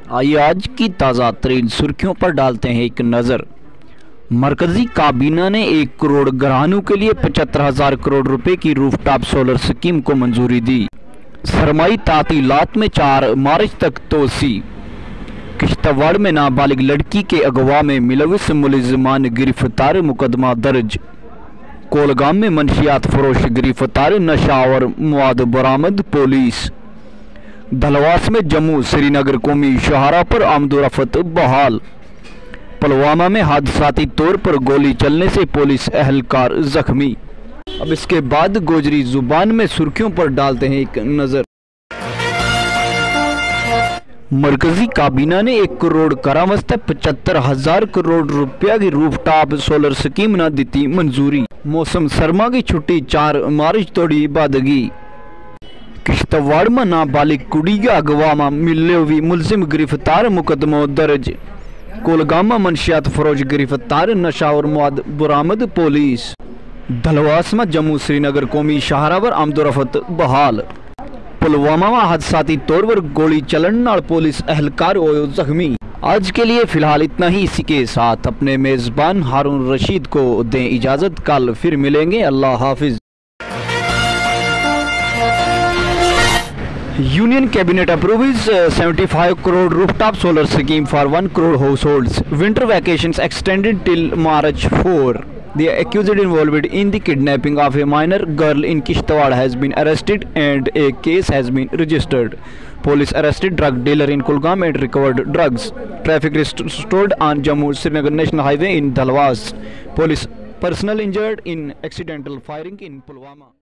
आइए आज की ताज़ा तरीन सुर्खियों पर डालते हैं एक नज़र। मरकजी काबीना ने 1 करोड़ घरानों के लिए 75,000 करोड़ रुपए की रूफटॉप सोलर स्कीम को मंजूरी दी। सरमाई तातीलात में 4 मार्च तक तोसी। किश्तवाड़ में नाबालिग लड़की के अगवा में मुलविस मुलजिमान गिरफ्तार, मुकदमा दर्ज। कोलगाम में मंशियात फरोश गिरफ्तार, नशा और मवाद बरामद, पुलिस। धलवास में जम्मू श्रीनगर कौमी शाहरा पर आमदोरफ्त बहाल। पुलवामा में हादसाती तौर पर गोली चलने से पुलिस एहलकार जख्मी। अब इसके बाद गोजरी जुबान में सुर्खियों पर डालते हैं एक नज़र। मरकजी काबीना ने 1 करोड़ करामस्ते 75,000 करोड़ रुपया की रूफटॉप सोलर स्कीम न दी मंजूरी। मौसम सरमा की छुट्टी 4 मार्च तोड़ी बादगी। किश्तवाड़ में नाबालिग कुड़ी के अगवा में मुलवी मुलजिम गिरफ्तार, मुकदमो दर्ज। कोलगाम में मंशियात फरोश गिरफ्तार, नशा और मवाद बरामद, पुलिस। धलवास में जम्मू श्रीनगर कौमी शाहरा पर आमदोरफ्त बहाल। पुलवामा में हादसाती तौर पर गोली चलन नाल पुलिस एहलकार होयो जख्मी। आज के लिए फिलहाल इतना ही। इसी के साथ अपने मेज़बान हारून रशीद को दें इजाज़त। कल फिर मिलेंगे। अल्लाह हाफिज। Union Cabinet approves 75 crore rooftop solar scheme for 1 crore households. Winter vacations extended till March 4. The accused involved in the kidnapping of a minor girl in Kishtwar has been arrested and a case has been registered. Police arrested drug dealer in Kulgam and recovered drugs. Traffic restored on Jammu-Srinagar National Highway in Dhalwas. Police personnel injured in accidental firing in Pulwama.